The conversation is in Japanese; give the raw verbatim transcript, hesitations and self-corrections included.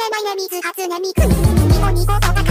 ないね水初音ミクニコニコとか